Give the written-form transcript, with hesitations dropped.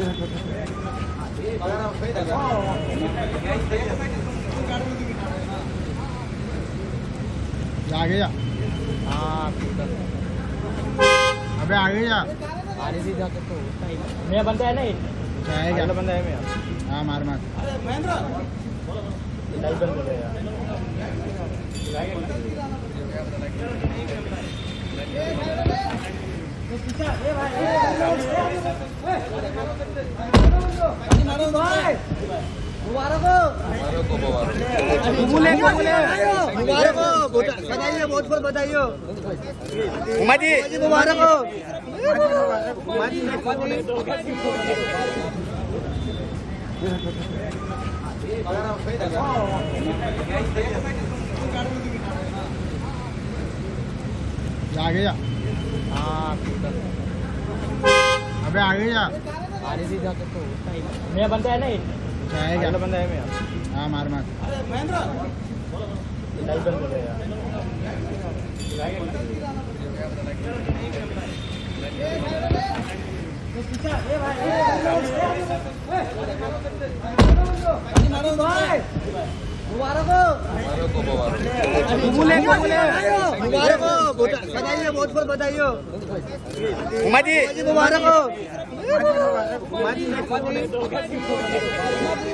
आगे जा। हाँ अबे आगे जा। आगे से जाके तो होता ही मेरा बंदा है नहीं आएगा बंदा है मेरा। हाँ मार मार लाइव बंद कर यार। मुबारक हो बधाइए बहुत बहुत बधाई हो उमा जी मुबारक हो आगे जा। हाँ अबे आगे जा। आगे से जाके तो होता ही मेरा बंदा है नहीं आएगा बंदा है मेरा। हाँ मार मार लाइव बंद कर यार। मुबारक हो मुबारक हो बधाई हो बहुत बहुत बधाई हो उमा जी मुबारक हो